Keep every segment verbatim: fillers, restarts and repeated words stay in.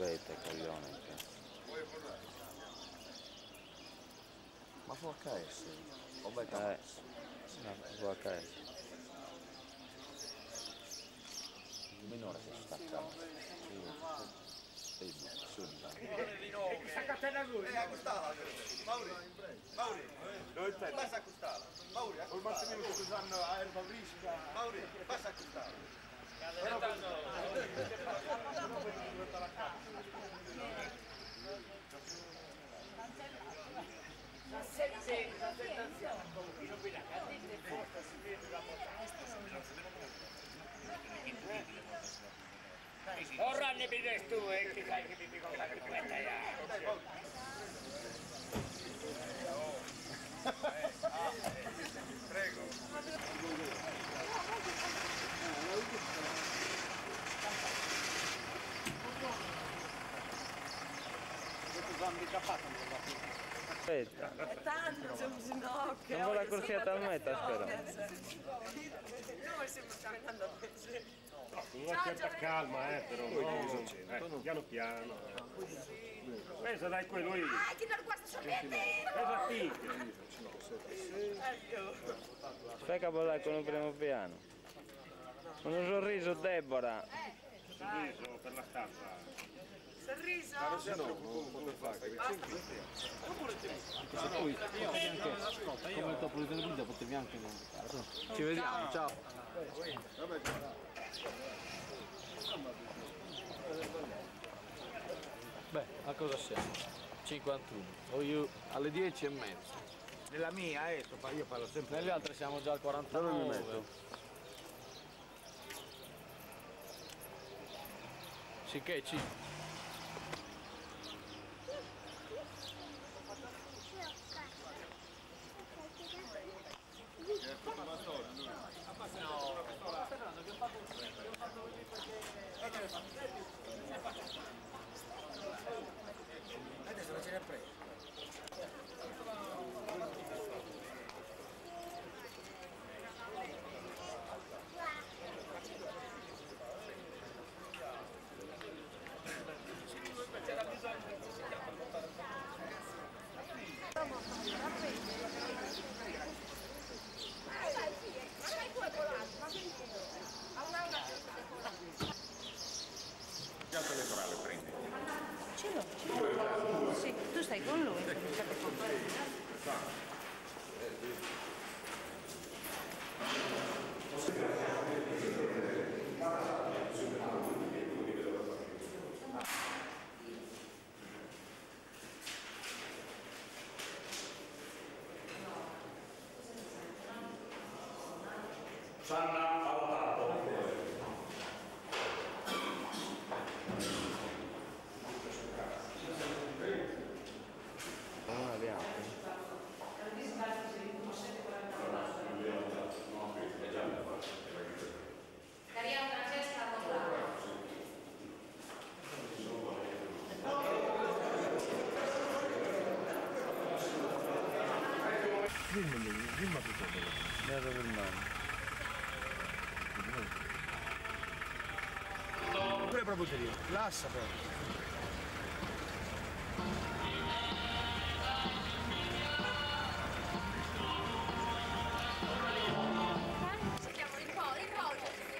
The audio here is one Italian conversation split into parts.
Vete, coglione. Ma fu H S? O Beta? Eh, no, fu H S. Il minore si sta staccando. Sì, sì, Sta catena lui. Eh, accostala. Mauri. Mauri. Dove stai? Passa accostala. Mauri, accostala. Il Massimino che usano a erba fresca. Mauri, passa accostala. Però la sette, la sette anziana, io qui la cadetta è forte, si vede la montagna. Ora ne vedi tu e che sai che mi dico la cripetta ya. Prego. Aspetta. È tanto, c'è un ginocchio. Non vuole la corsiata a metà, spero. Noi stiamo camminando a piacere. Con una certa calma, eh, però no, eh, piano piano. Pensa dai quello lì. Ah, che non guarda sorprendere! Pensa a te. Fai capo con il primo piano. Con un sorriso, Deborah. Sorriso per la stampa. Sorriso? se no, non potrei fare. Poi, ascolta, io come dopo le telefonate potevi anche non. Ci vediamo, ciao. Beh, a cosa siamo? cinquantuno. O io alle dieci e mezza. Nella mia, eh, io parlo sempre. Nelle altre siamo già al quarantanove. Sì che ci. Adesso non ce ne ha preso. C'era bisogno che si chiama portare Piatto elettorale prendi. Ce l'ho, ce l'ho. Sì, tu stai con lui. Sanna ha votato. Non abbiamo. Maria Francesca ha votato. Filmami, filma tutto. Ne sto filmando. pure proprio serio. Lassa proprio. Cerchiamo il po', il po',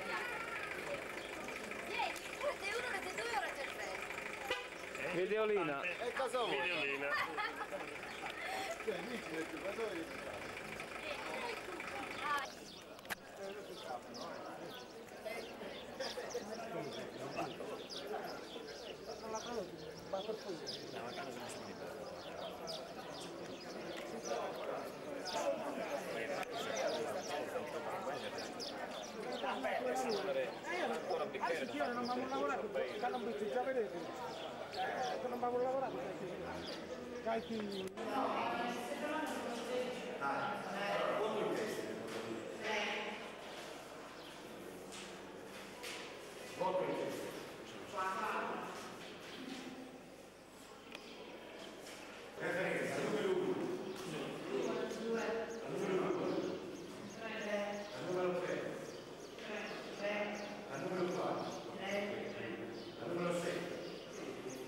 vieni, siete uno, siete due, ora c'è il tre. Videolina. E cosa vuoi? Videolina. Cioè, dici che cosa vuoi? Anzi, io non avevo lavorato, perché già vedete, eh, non avevo lavorato perché dai figli. Voto in testa. Referenza numero uno. Al numero due. Al numero tre. Al numero quattro. Al numero sette.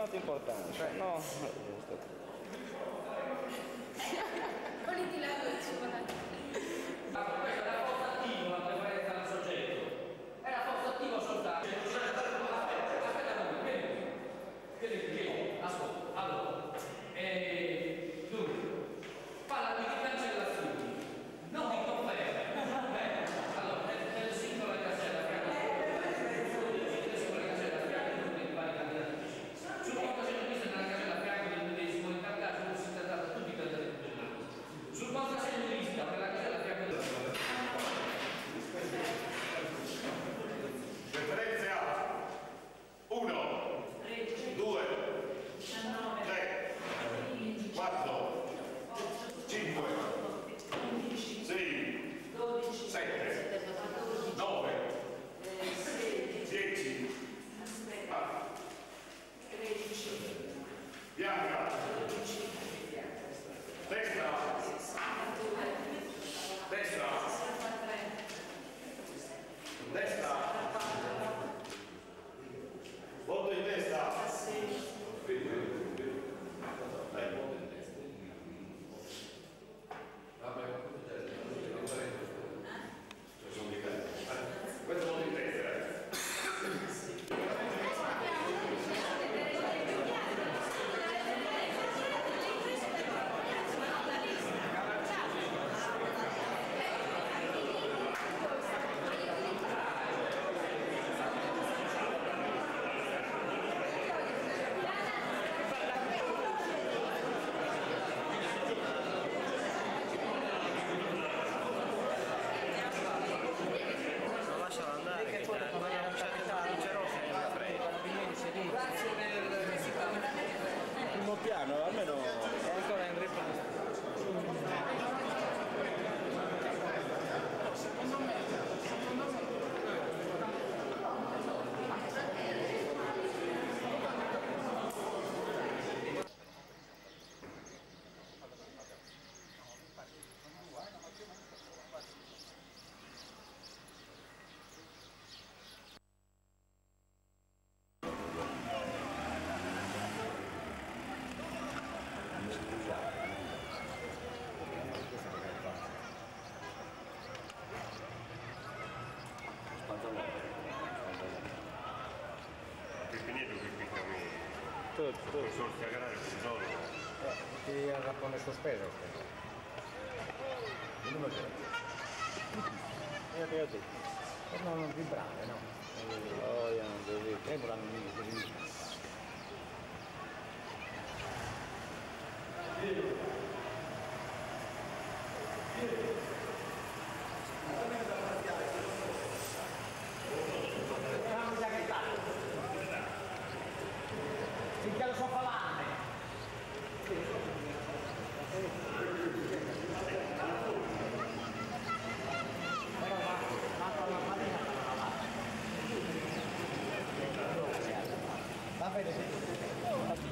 molto importante. No, Voliti la luce, Questa è la forza attiva, la prevalenza del soggetto. È la forza attiva soltanto. Aspetta, vieni, vieni, vieni, ascolta. Allora, eh, dunque, parla di cancellazioni, non di conferme. Bene, allora, nel, nel singolo casella fianco nel singolo casella fianco tutti i vari candidati. Sul conto segno visto nella casella fianco del medesimo incarnato non si tratta tutti i candidati regionali. Sul conto segno di vista per la casella fianco del Preferenze A. uno, due, tre, quattro, cinque, sei, sette, nove, dieci, bianca, destra, destra, destra, voto in testa. Questo voto in testa. primo piano, almeno è ancora in ripresa. Che finito che qui chiami Tutto, tutto. consorzi agrari un giorno. Ti rappone sospeso. Il numero tre. Io ti ho detto. Per non vibrare, no? Oh, io non devo dire. Tre vorranno così. Finché lo so falante. Però va, va con la farina per lavare. Va bene.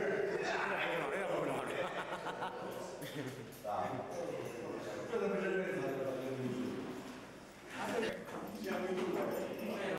Quello bisogna